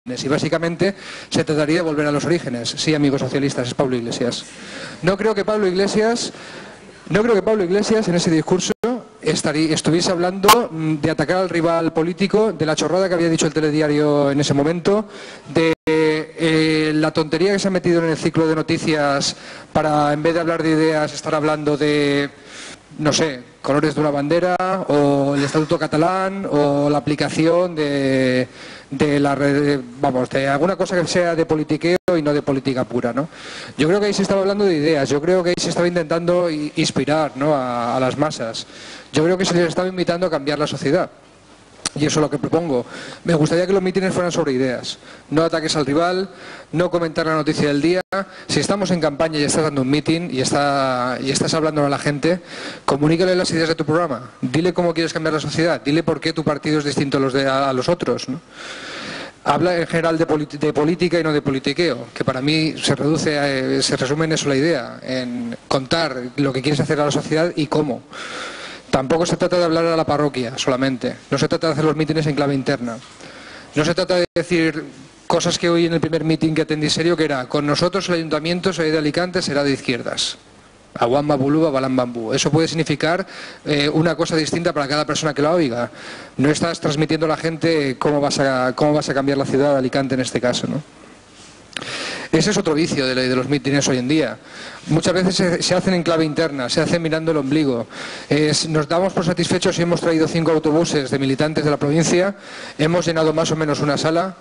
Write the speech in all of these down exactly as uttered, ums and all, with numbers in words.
Y básicamente se trataría de volver a los orígenes. Sí, amigos socialistas, es Pablo Iglesias. No creo que Pablo Iglesias, no creo que Pablo Iglesias en ese discurso estaría, estuviese hablando de atacar al rival político, de la chorrada que había dicho el telediario en ese momento, de eh, la tontería que se ha metido en el ciclo de noticias para, en vez de hablar de ideas, estar hablando de, no sé, colores de una bandera, o el Estatuto catalán, o la aplicación de, de la red, vamos, de alguna cosa que sea de politiqueo y no de política pura, ¿no? Yo creo que ahí se estaba hablando de ideas, yo creo que ahí se estaba intentando inspirar, ¿no?, a, a las masas. Yo creo que se les estaba invitando a cambiar la sociedad. Y eso es lo que propongo. Me gustaría que los mítines fueran sobre ideas. No ataques al rival, no comentar la noticia del día. Si estamos en campaña y estás dando un mítin y, está, y estás hablando a la gente, comunícale las ideas de tu programa. Dile cómo quieres cambiar la sociedad. Dile por qué tu partido es distinto a los, de, a, a los otros, ¿no? Habla en general de, de política y no de politiqueo, que para mí se reduce, a, se resume en eso la idea, en contar lo que quieres hacer a la sociedad y cómo. Tampoco se trata de hablar a la parroquia solamente, no se trata de hacer los mítines en clave interna, no se trata de decir cosas que hoy en el primer mítin que atendí serio, que era: con nosotros el ayuntamiento de Alicante será de izquierdas. Aguamba Buluba, Balán Bambú. Eso puede significar eh, una cosa distinta para cada persona que la oiga. No estás transmitiendo a la gente cómo vas a, cómo vas a cambiar la ciudad de Alicante en este caso, ¿no? Ese es otro vicio de, de los mítines hoy en día. Muchas veces se, se hacen en clave interna, se hacen mirando el ombligo. Es, nos damos por satisfechos si hemos traído cinco autobuses de militantes de la provincia, hemos llenado más o menos una sala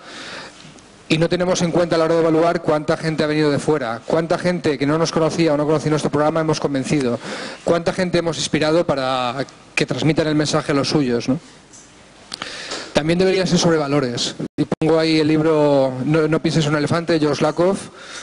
y no tenemos en cuenta a la hora de evaluar cuánta gente ha venido de fuera, cuánta gente que no nos conocía o no conocía nuestro programa hemos convencido, cuánta gente hemos inspirado para que transmitan el mensaje a los suyos, ¿no? También debería ser sobre valores. Y pongo ahí el libro No, no pienses en un elefante, de George Lakoff.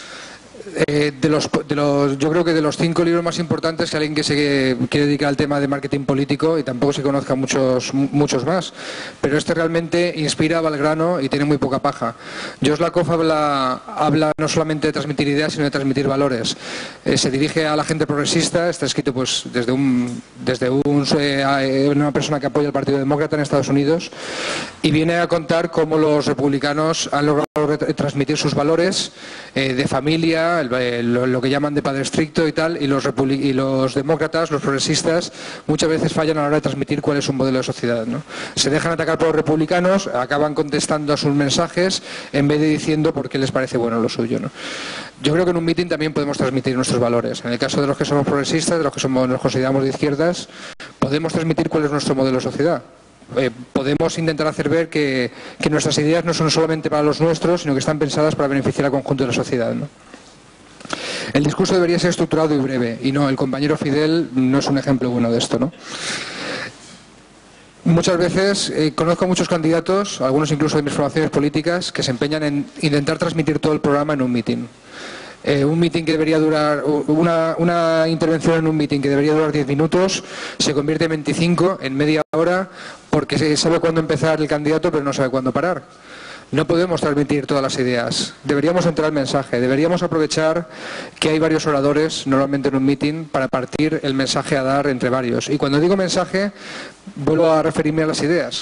Eh, de los, de los, yo creo que de los cinco libros más importantes, que alguien que se quiere dedicar al tema de marketing político, y tampoco se conozca muchos, muchos más, pero este realmente inspira, va al grano y tiene muy poca paja. George Lakoff habla, habla no solamente de transmitir ideas, sino de transmitir valores. Eh, se dirige a la gente progresista, está escrito pues desde, un, desde un, eh, una persona que apoya al Partido Demócrata en Estados Unidos, y viene a contar cómo los republicanos han logrado transmitir sus valores eh, de familia, el, el, lo que llaman de padre estricto y tal, y los, y los demócratas, los progresistas, muchas veces fallan a la hora de transmitir cuál es un modelo de sociedad, ¿no? Se dejan atacar por los republicanos, acaban contestando a sus mensajes en vez de diciendo por qué les parece bueno lo suyo, ¿no? Yo creo que en un mitin también podemos transmitir nuestros valores. En el caso de los que somos progresistas, de los que somos, nos consideramos de izquierdas, podemos transmitir cuál es nuestro modelo de sociedad. Eh, podemos intentar hacer ver que, que nuestras ideas no son solamente para los nuestros, sino que están pensadas para beneficiar al conjunto de la sociedad, ¿no? El discurso debería ser estructurado y breve, y no, el compañero Fidel no es un ejemplo bueno de esto, ¿no? Muchas veces eh, conozco a muchos candidatos, algunos incluso de mis formaciones políticas, que se empeñan en intentar transmitir todo el programa en un mitin. Eh, un mitin que debería durar, una, una intervención en un mitin que debería durar diez minutos, se convierte en veinticinco, en media hora, porque se sabe cuándo empezar el candidato, pero no sabe cuándo parar. No podemos transmitir todas las ideas. Deberíamos entrar el mensaje, deberíamos aprovechar que hay varios oradores, normalmente en un mitin, para partir el mensaje a dar entre varios. Y cuando digo mensaje, vuelvo a referirme a las ideas.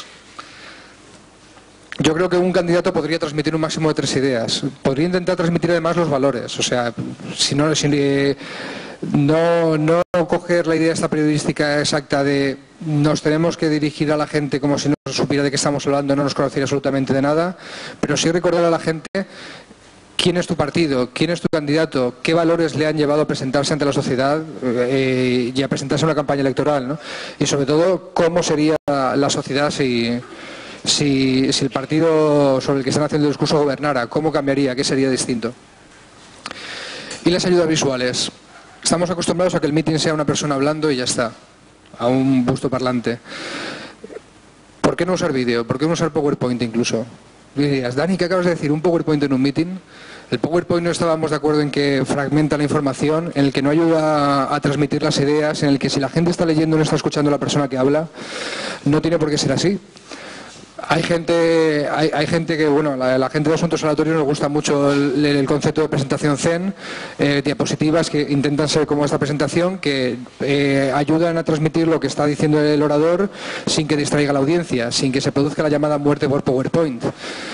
Yo creo que un candidato podría transmitir un máximo de tres ideas. Podría intentar transmitir además los valores. O sea, si no, si, eh, no, no coger la idea esta periodística exacta de nos tenemos que dirigir a la gente como si no supiera de qué estamos hablando, no nos conociera absolutamente de nada, pero sí recordar a la gente quién es tu partido, quién es tu candidato, qué valores le han llevado a presentarse ante la sociedad eh, y a presentarse en una campaña electoral, ¿no? Y sobre todo, cómo sería la sociedad si... Si, si el partido sobre el que están haciendo el discurso gobernara, ¿cómo cambiaría? ¿Qué sería distinto? Y las ayudas visuales. Estamos acostumbrados a que el mitin sea una persona hablando y ya está, a un busto parlante. ¿Por qué no usar vídeo? ¿Por qué no usar PowerPoint incluso? Y dirías, Dani, ¿qué acabas de decir? ¿Un PowerPoint en un mitin? El PowerPoint no estábamos de acuerdo en que fragmenta la información, en el que no ayuda a, a transmitir las ideas, en el que si la gente está leyendo no está escuchando a la persona que habla. No tiene por qué ser así. Hay gente, hay, hay gente que, bueno, la, la gente de asuntos aleatorios nos gusta mucho el, el concepto de presentación zen, eh, diapositivas que intentan ser como esta presentación, que eh, ayudan a transmitir lo que está diciendo el orador sin que distraiga a la audiencia, sin que se produzca la llamada muerte por PowerPoint.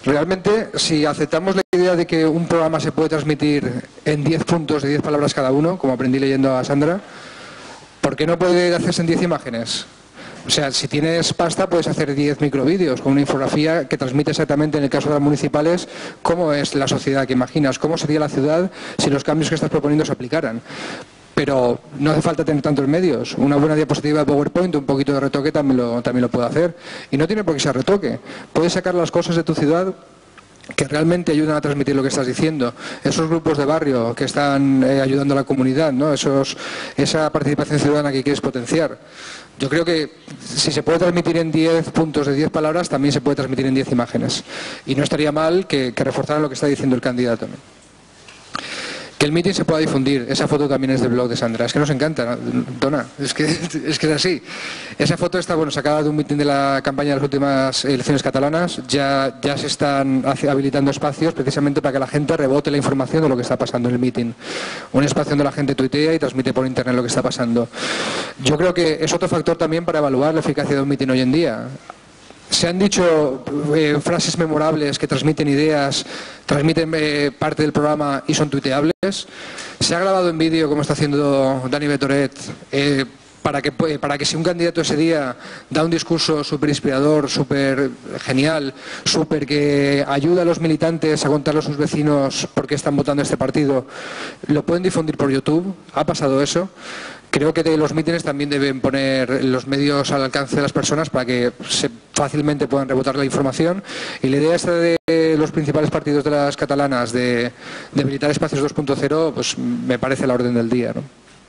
Realmente, si aceptamos la idea de que un programa se puede transmitir en diez puntos de diez palabras cada uno, como aprendí leyendo a Sandra, ¿por qué no puede hacerse en diez imágenes? O sea, si tienes pasta puedes hacer diez microvídeos con una infografía que transmite exactamente, en el caso de las municipales, cómo es la sociedad que imaginas, cómo sería la ciudad si los cambios que estás proponiendo se aplicaran. Pero no hace falta tener tantos medios. Una buena diapositiva de PowerPoint, un poquito de retoque también lo, también lo puedo hacer. Y no tiene por qué ser retoque. Puedes sacar las cosas de tu ciudad que realmente ayudan a transmitir lo que estás diciendo. Esos grupos de barrio que están eh, ayudando a la comunidad, ¿no? Esos, esa participación ciudadana que quieres potenciar. Yo creo que si se puede transmitir en diez puntos de diez palabras, también se puede transmitir en diez imágenes. Y no estaría mal que, que reforzaran lo que está diciendo el candidato. Que el meeting se pueda difundir. Esa foto también es del blog de Sandra. Es que nos encanta, Dona. Es que, es que es así. Esa foto está bueno sacada de un meeting de la campaña de las últimas elecciones catalanas. Ya, ya se están habilitando espacios precisamente para que la gente rebote la información de lo que está pasando en el meeting. Un espacio donde la gente tuitea y transmite por internet lo que está pasando. Yo creo que es otro factor también para evaluar la eficacia de un meeting hoy en día. Se han dicho eh, frases memorables que transmiten ideas, transmiten eh, parte del programa y son tuiteables. Se ha grabado en vídeo, como está haciendo Dani Betoret, eh, para que, para que si un candidato ese día da un discurso súper inspirador, súper genial, súper que ayuda a los militantes a contarle a sus vecinos por qué están votando este partido, lo pueden difundir por YouTube. ¿Ha pasado eso? Creo que los mítines también deben poner los medios al alcance de las personas para que se fácilmente puedan rebotar la información. Y la idea esta de los principales partidos de las catalanas de, de habilitar espacios dos punto cero, pues me parece la orden del día, ¿no?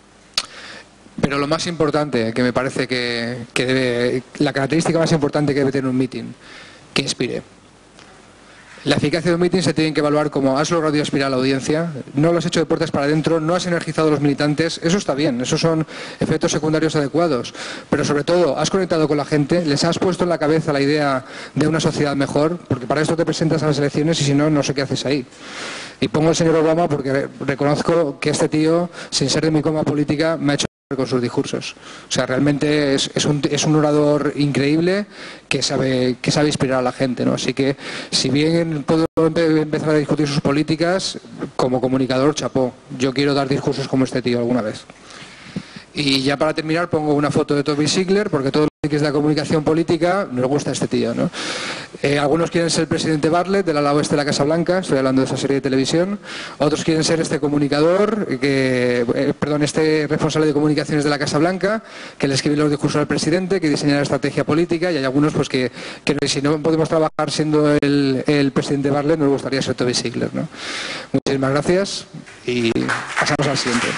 Pero lo más importante, que me parece que, que debe, la característica más importante que debe tener un meeting, que inspire. La eficacia de un meeting se tiene que evaluar como has logrado inspirar a la audiencia, no lo has hecho de puertas para adentro, no has energizado a los militantes, eso está bien, esos son efectos secundarios adecuados, pero sobre todo has conectado con la gente, les has puesto en la cabeza la idea de una sociedad mejor, porque para esto te presentas a las elecciones y si no, no sé qué haces ahí. Y pongo al señor Obama porque reconozco que este tío, sin ser de mi coma política, me ha hecho con sus discursos. O sea, realmente es, es, un, es un orador increíble que sabe, que sabe inspirar a la gente, ¿no? Así que, si bien puedo empezar a discutir sus políticas, como comunicador, chapó. Yo quiero dar discursos como este tío alguna vez. Y ya para terminar pongo una foto de Toby Sigler, porque todo lo que es la comunicación política nos gusta a este tío, ¿no? Eh, algunos quieren ser el presidente Bartlett del ala oeste de la Casa Blanca, estoy hablando de esa serie de televisión. Otros quieren ser este comunicador, que, eh, perdón, este responsable de comunicaciones de la Casa Blanca, que le escribe los discursos al presidente, que diseña la estrategia política, y hay algunos pues que, que si no podemos trabajar siendo el, el presidente Bartlett, nos gustaría ser Toby Sigler, ¿no? Muchísimas gracias y pasamos al siguiente.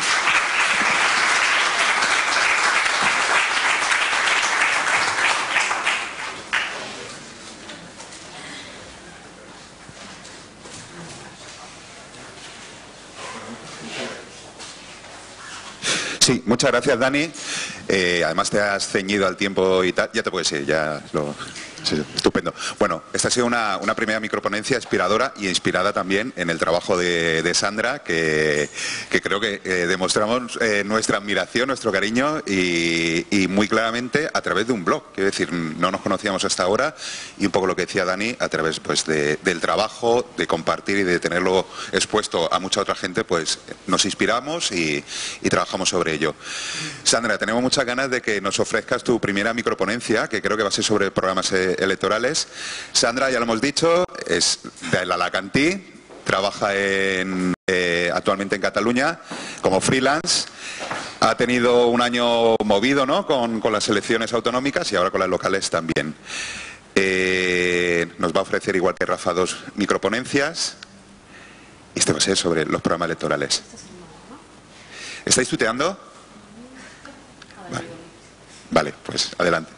Sí, muchas gracias, Dani. Eh, además te has ceñido al tiempo y tal. Ya te puedes ir, ya lo... Sí, estupendo. Bueno, esta ha sido una, una primera microponencia inspiradora y inspirada también en el trabajo de, de Sandra, que, que creo que eh, demostramos eh, nuestra admiración, nuestro cariño y, y muy claramente a través de un blog. Quiero decir, no nos conocíamos hasta ahora y un poco lo que decía Dani, a través pues de, del trabajo, de compartir y de tenerlo expuesto a mucha otra gente, pues nos inspiramos y, y trabajamos sobre ello. Sandra, tenemos muchas ganas de que nos ofrezcas tu primera microponencia, que creo que va a ser sobre programas eh, electorales. Sandra, ya lo hemos dicho, es del Alacantí, trabaja en, eh, actualmente en Cataluña como freelance. Ha tenido un año movido, ¿no?, con, con las elecciones autonómicas y ahora con las locales también. Eh, nos va a ofrecer, igual que Rafa, dos microponencias. Y este va a ser sobre los programas electorales. ¿Estáis tuteando? Vale, vale, pues adelante.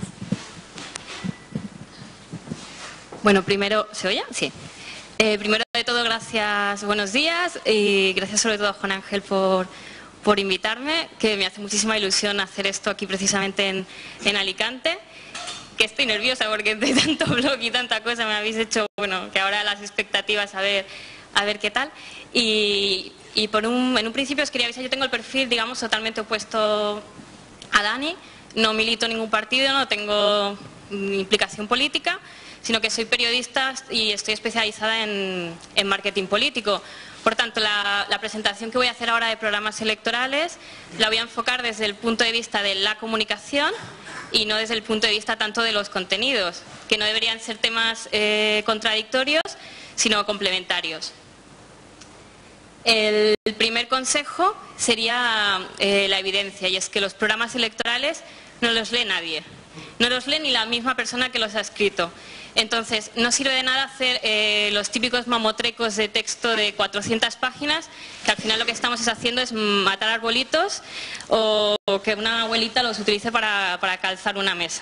Bueno, primero, ¿se oye? Sí. Eh, primero de todo, gracias, buenos días y gracias sobre todo a Juan Ángel por, por invitarme, que me hace muchísima ilusión hacer esto aquí precisamente en, en Alicante, que estoy nerviosa porque de tanto blog y tanta cosa me habéis hecho, bueno, que ahora las expectativas a ver, a ver qué tal. Y, y por un, en un principio os quería avisar, yo tengo el perfil, digamos, totalmente opuesto a Dani, no milito en ningún partido, no tengo implicación política. sino que soy periodista y estoy especializada en, en marketing político. Por tanto, la, la presentación que voy a hacer ahora de programas electorales la voy a enfocar desde el punto de vista de la comunicación y no desde el punto de vista tanto de los contenidos, que no deberían ser temas eh, contradictorios, sino complementarios. El primer consejo sería eh, la evidencia, y es que los programas electorales no los lee nadie, no los lee ni la misma persona que los ha escrito. Entonces, no sirve de nada hacer eh, los típicos mamotrecos de texto de cuatrocientas páginas, que al final lo que estamos es haciendo es matar arbolitos o, o que una abuelita los utilice para, para calzar una mesa.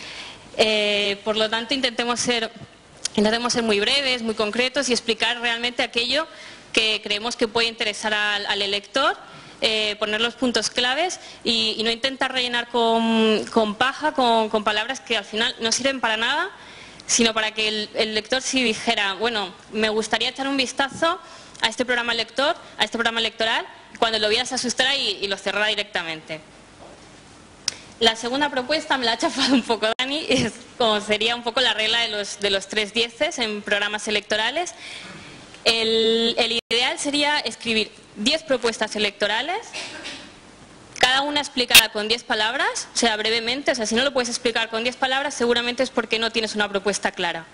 Eh, por lo tanto, intentemos ser, intentemos ser muy breves, muy concretos y explicar realmente aquello que creemos que puede interesar al, al elector, eh, poner los puntos claves y, y no intentar rellenar con, con paja, con, con palabras que al final no sirven para nada, sino para que el, el lector si dijera, bueno, me gustaría echar un vistazo a este programa lector, a este programa electoral, cuando lo viera se asustara y, y lo cerrara directamente. La segunda propuesta me la ha chafado un poco Dani, es como sería un poco la regla de los, de los tres dieces en programas electorales. El, el ideal sería escribir diez propuestas electorales, cada una explicada con diez palabras, o sea, brevemente. O sea, si no lo puedes explicar con diez palabras, seguramente es porque no tienes una propuesta clara.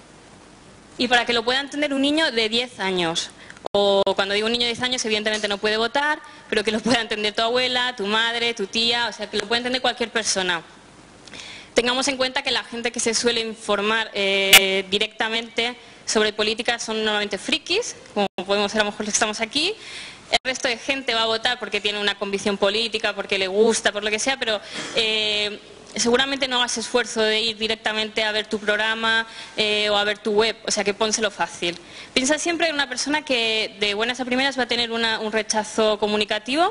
Y para que lo pueda entender un niño de diez años, o cuando digo un niño de diez años, evidentemente no puede votar, pero que lo pueda entender tu abuela, tu madre, tu tía, o sea, que lo pueda entender cualquier persona. Tengamos en cuenta que la gente que se suele informar eh, directamente sobre política son normalmente frikis, como podemos ser a lo mejor los que estamos aquí. El resto de gente va a votar porque tiene una convicción política, porque le gusta, por lo que sea, pero eh, seguramente no hagas esfuerzo de ir directamente a ver tu programa eh, o a ver tu web, o sea que pónselo fácil. Piensa siempre en una persona que de buenas a primeras va a tener una, un rechazo comunicativo,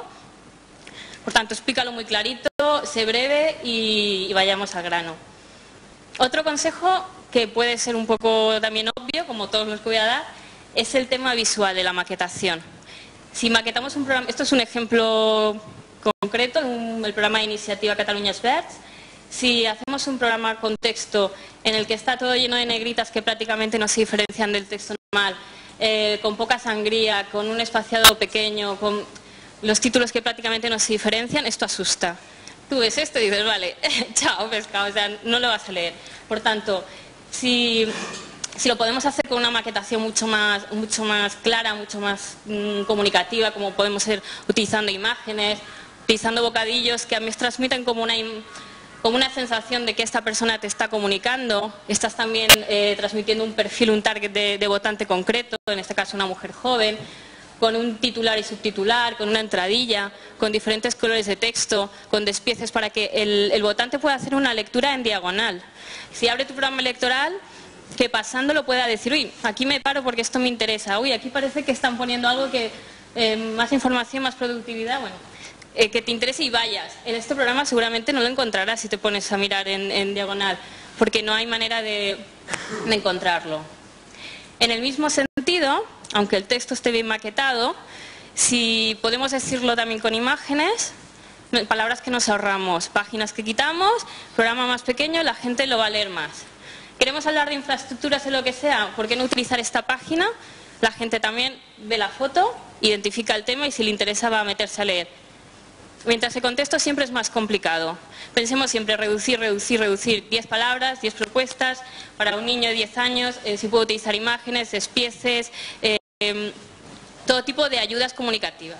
por tanto explícalo muy clarito, sé breve y, y vayamos al grano. Otro consejo que puede ser un poco también obvio, como todos los que voy a dar, es el tema visual de la maquetación. Si maquetamos un programa, esto es un ejemplo concreto, un, el programa de iniciativa Cataluñas Verds. Si hacemos un programa con texto en el que está todo lleno de negritas que prácticamente no se diferencian del texto normal, eh, con poca sangría, con un espaciado pequeño, con los títulos que prácticamente no se diferencian, esto asusta. Tú ves esto y dices, vale, chao pescado, o sea, no lo vas a leer. Por tanto, si... Si lo podemos hacer con una maquetación mucho más, mucho más clara, mucho más mmm, comunicativa, como podemos ser utilizando imágenes, utilizando bocadillos que a mí transmiten como una, como una sensación de que esta persona te está comunicando, estás también eh, transmitiendo un perfil, un target de, de votante concreto, en este caso una mujer joven, con un titular y subtitular, con una entradilla, con diferentes colores de texto, con despieces para que el, el votante pueda hacer una lectura en diagonal. Si abre tu programa electoral, que pasándolo pueda decir, uy, aquí me paro porque esto me interesa, uy, aquí parece que están poniendo algo que, eh, más información, más productividad, bueno, eh, que te interese y vayas. En este programa seguramente no lo encontrarás si te pones a mirar en, en diagonal, porque no hay manera de, de encontrarlo. En el mismo sentido, aunque el texto esté bien maquetado, si podemos decirlo también con imágenes, palabras que nos ahorramos, páginas que quitamos, programa más pequeño, la gente lo va a leer más. Queremos hablar de infraestructuras o lo que sea, ¿por qué no utilizar esta página? La gente también ve la foto, identifica el tema y si le interesa va a meterse a leer. Mientras el contexto siempre es más complicado. Pensemos siempre reducir, reducir, reducir. diez palabras, diez propuestas. Para un niño de diez años, eh, si puedo utilizar imágenes, despieces, eh, eh, todo tipo de ayudas comunicativas.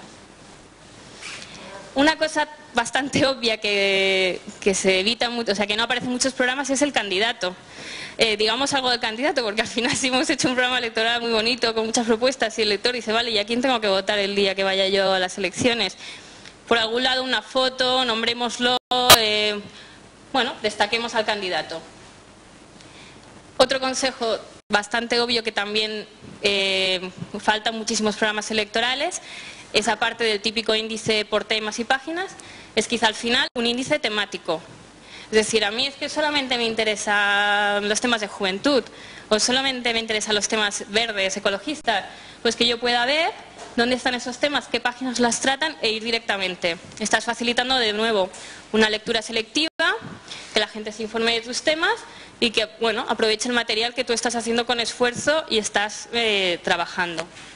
Una cosa bastante obvia que, que se evita mucho, o sea, que no aparece en muchos programas es el candidato. Eh, digamos algo del candidato, porque al final si hemos hecho un programa electoral muy bonito, con muchas propuestas, y el lector dice, vale, ¿y a quién tengo que votar el día que vaya yo a las elecciones? Por algún lado una foto, nombrémoslo, eh, bueno, destaquemos al candidato. Otro consejo bastante obvio que también eh, faltan muchísimos programas electorales, esa parte del típico índice por temas y páginas, es quizá al final un índice temático. Es decir, a mí es que solamente me interesan los temas de juventud o solamente me interesan los temas verdes, ecologistas, pues que yo pueda ver dónde están esos temas, qué páginas las tratan e ir directamente. Estás facilitando de nuevo una lectura selectiva, que la gente se informe de tus temas y que, bueno, aproveche el material que tú estás haciendo con esfuerzo y estás eh, trabajando.